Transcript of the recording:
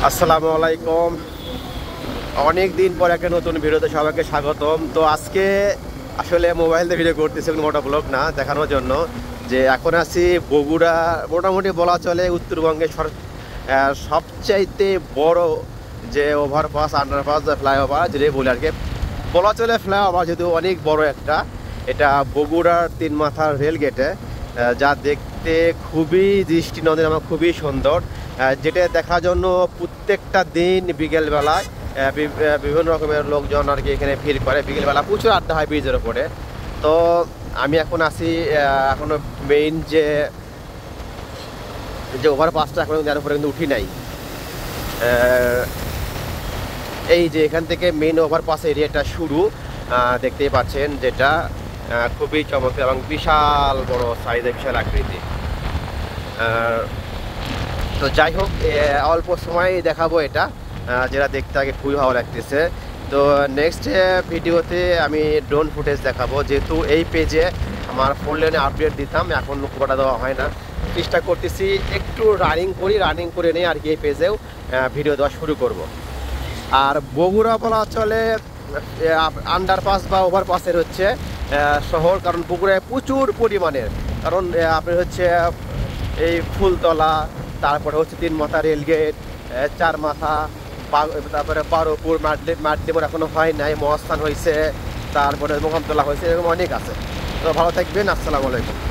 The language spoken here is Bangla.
আসসালামু আলাইকুম। অনেক দিন পর একটা নতুন ভিডিওতে সবাইকে স্বাগতম। তো আজকে আসলে মোবাইল দিয়ে ভিডিও করতেছি, মোটো ব্লগ না, দেখানোর জন্য যে এখন আছি বগুড়া। মোটামুটি বলা চলে উত্তরবঙ্গের সবচাইতে বড় যে ওভারপাস, আন্ডারপাস, ফ্লাইওভার যেটাই বলি আর কি, বলা চলে ফ্লাইওভার, যদিও অনেক বড় একটা। এটা বগুড়ার তিন মাথার রেল গেটে, যা দেখতে খুবই দৃষ্টিনন্দন এবং খুবই সুন্দর, যেটা দেখার জন্য প্রত্যেকটা দিন বিকেলবেলায় বিভিন্ন রকমের লোকজন আর কি এখানে ভিড় করে। বিকেলবেলা প্রচুর আড্ডা হয় ব্রিজের ওপরে। তো আমি এখন আছি এখনো মেইন যে ওভারপাসটা এখন যার উপরে কিন্তু উঠি নাই। এই যে এখান থেকে মেইন ওভারপাস এরিয়াটা শুরু, দেখতেই পাচ্ছেন, যেটা খুবই চমৎকার এবং বিশাল বড় সাইজের, বিশাল আকৃতি। তো যাই হোক, অল্প সময় দেখাবো এটা, যেটা দেখতে আগে খুবই ভালো লাগতেছে। তো নেক্সট ভিডিওতে আমি ড্রোন ফুটেজ দেখাবো, যেহেতু এই পেজে আমার ফোন লেনে আপডেট দিতাম, এখন খুব একটা দেওয়া হয় না। চেষ্টা করতেছি একটু রানিং করে নিয়ে আর কি এই পেজেও ভিডিও দেওয়া শুরু করব। আর বগুড়া বলা চলে আন্ডারপাস বা ওভারপাসের হচ্ছে শহর, কারণ বগুড়ায় প্রচুর পরিমাণের, কারণ আপনি হচ্ছে এই ফুলতলা, তারপরে হচ্ছে তিন মাথা রেলগেট, চার মাথা, তারপরে পারোপুর, মাডলিমোর এখনো হয় নাই, মহাস্থান হয়েছে, তারপরে মোহামতলা হয়েছে, এরকম অনেক আছে। তো ভালো থাকবেন, আসসালামু আলাইকুম।